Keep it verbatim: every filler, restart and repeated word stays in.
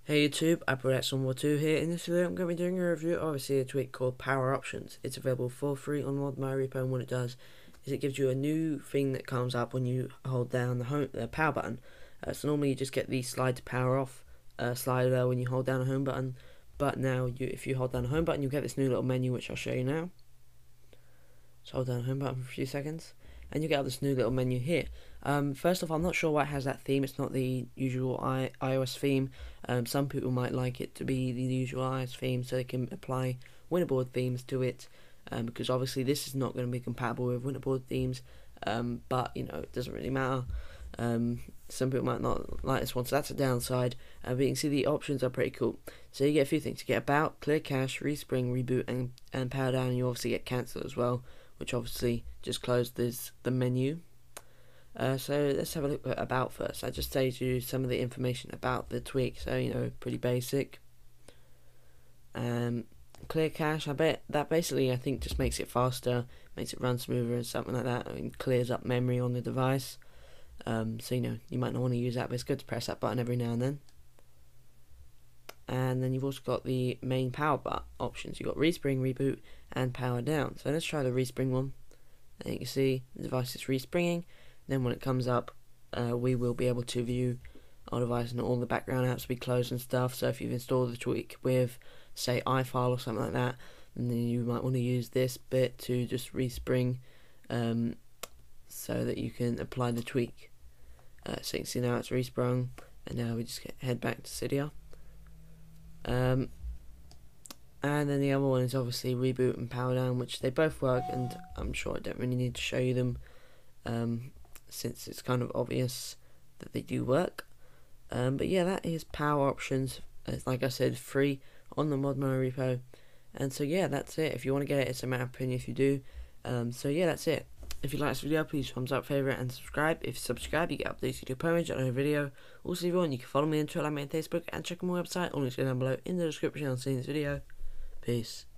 Hey YouTube, AppleX two here. In this video I'm going to be doing a review of obviously a tweak called Power Options. It's available for free on ModMyRepo, and what it does is it gives you a new thing that comes up when you hold down the home the power button. Uh, so normally you just get the slide to power off uh, slider when you hold down the home button, but now you if you hold down the home button you get this new little menu which I'll show you now. So hold down the home button for a few seconds and you get this new little menu here. Um, first off, I'm not sure why it has that theme. It's not the usual I iOS theme. Um, some people might like it to be the usual iOS theme so they can apply Winterboard themes to it, um, because obviously this is not going to be compatible with Winterboard themes, um, but you know, it doesn't really matter. Um, some people might not like this one, so that's a downside, uh, but you can see the options are pretty cool. So you get a few things. You get About, Clear Cache, Respring, Reboot, and, and Power Down, and you obviously get Cancel as well, which obviously just closes the menu. Uh, so let's have a look at About first. I just saved you some of the information about the tweak, so you know, pretty basic. Um, Clear Cache, I bet that basically I think just makes it faster, makes it run smoother and something like that, and clears up memory on the device. Um, so you know, you might not want to use that, but it's good to press that button every now and then. And then you've also got the main power button options. You've got Respring, Reboot, and Power Down. So let's try the Respring one. And you can see the device is respringing. Then when it comes up, uh, we will be able to view our device and all the background apps will be closed and stuff. So if you've installed the tweak with, say, iFile or something like that, then you might want to use this bit to just respring, um, so that you can apply the tweak. Uh, so you can see now it's resprung, and now we just get, head back to Cydia. Um, and then the other one is obviously Reboot and Power Down, which they both work, and I'm sure I don't really need to show you them, um, since it's kind of obvious that they do work. Um, but yeah, that is Power Options. It's, like I said, free on the ModMyRepo. And so yeah, that's it. If you want to get it, it's a matter of opinion if you do. Um, so yeah, that's it. If you like this video, please thumbs up, favourite, and subscribe. If you subscribe, you get updates to per minute on a video. Also, if you want, you can follow me on Twitter, like me on Facebook, and check out my website. All links down below in the description. I'll see you in this video. Peace.